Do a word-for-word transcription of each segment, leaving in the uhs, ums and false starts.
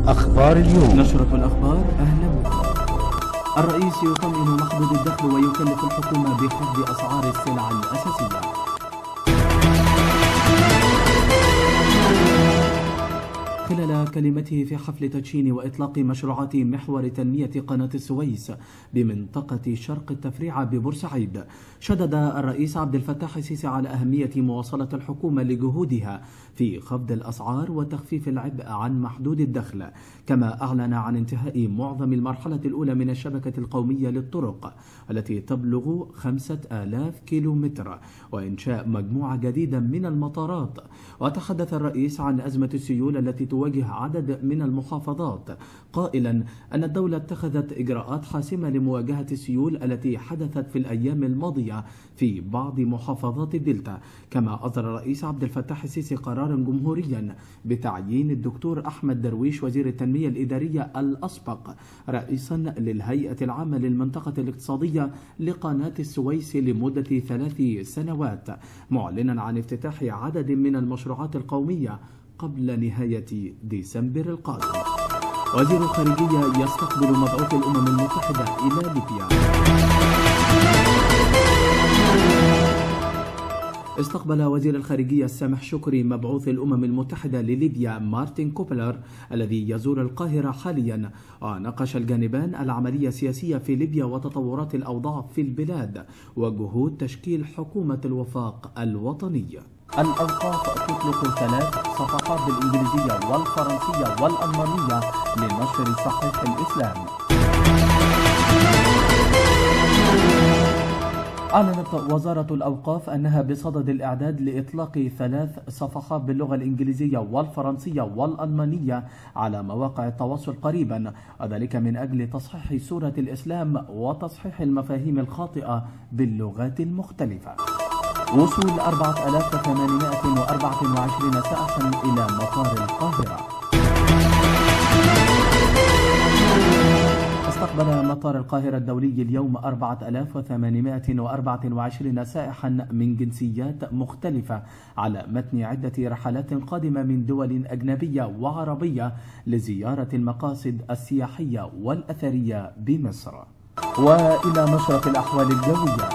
أخبار اليوم. نشرة الأخبار، أهلا بكم. الرئيس يطمئن محدود الدخل ويكلف الحكومة بخفض أسعار السلع الأساسية. خلال كلمته في حفل تدشين وإطلاق مشروعات محور تنمية قناة السويس بمنطقة شرق التفريعة ببورسعيد، شدد الرئيس عبد الفتاح السيسي على أهمية مواصلة الحكومة لجهودها في خفض الأسعار وتخفيف العبء عن محدود الدخل، كما أعلن عن انتهاء معظم المرحلة الأولى من الشبكة القومية للطرق التي تبلغ خمسة آلاف كيلومتر وإنشاء مجموعة جديدة من المطارات. وتحدث الرئيس عن أزمة السيول التي تواجه عدد من المحافظات، قائلا أن الدولة اتخذت إجراءات حاسمة لمواجهة السيول التي حدثت في الأيام الماضية في بعض محافظات الدلتا. كما أصدر الرئيس عبد الفتاح السيسي قرارا جمهوريا بتعيين الدكتور أحمد درويش وزير التنمية الإدارية الأسبق رئيسا للهيئة العامة للمنطقة الاقتصادية لقناة السويس لمدة ثلاث سنوات، معلنا عن افتتاح عدد من المشروعات القومية قبل نهاية ديسمبر القادم. وزير الخارجية يستقبل مبعوث الأمم المتحدة إلى ليبيا. استقبل وزير الخارجية السامح شكري مبعوث الأمم المتحدة لليبيا مارتن كوبلر الذي يزور القاهرة حاليا، وناقش الجانبان العملية السياسية في ليبيا وتطورات الأوضاع في البلاد وجهود تشكيل حكومة الوفاق الوطني. الأوقاف تطلق ثلاث صفحات بالإنجليزية والفرنسية والألمانية لنشر صحيح الإسلام. أعلنت وزارة الأوقاف أنها بصدد الإعداد لإطلاق ثلاث صفحات باللغة الإنجليزية والفرنسية والألمانية على مواقع التواصل قريبا، وذلك من أجل تصحيح صورة الإسلام وتصحيح المفاهيم الخاطئة باللغات المختلفة. وصول أربعة آلاف وثمانمائة وأربعة وعشرين سائحا إلى مطار القاهرة. استقبل مطار القاهرة الدولي اليوم أربعة آلاف وثمانمائة وأربعة وعشرين سائحا من جنسيات مختلفة على متن عدة رحلات قادمة من دول أجنبية وعربية لزيارة المقاصد السياحية والأثرية بمصر. وإلى نشرة الأحوال الجوية.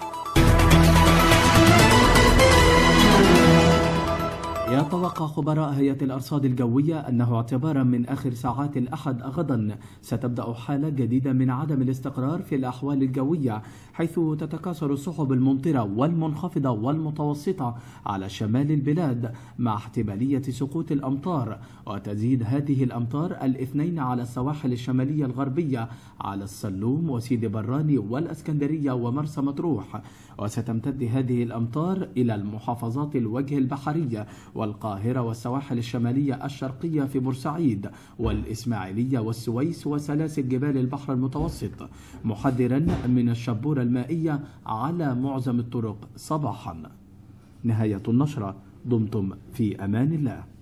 يتوقع خبراء هيئة الأرصاد الجوية أنه اعتبارا من آخر ساعات الأحد غدا ستبدأ حالة جديدة من عدم الاستقرار في الأحوال الجوية، حيث تتكاثر السحب الممطرة والمنخفضة والمتوسطة على شمال البلاد مع احتمالية سقوط الأمطار، وتزيد هذه الأمطار الاثنين على السواحل الشمالية الغربية على السلوم وسيدي براني والأسكندرية ومرسى مطروح، وستمتد هذه الأمطار إلى المحافظات الوجه البحرية والقاهرة والسواحل الشمالية الشرقية في بورسعيد والإسماعيلية والسويس وسلاسل جبال البحر المتوسط، محذرا من الشبورة المائية على معظم الطرق صباحا. نهاية النشرة. دمتم في أمان الله.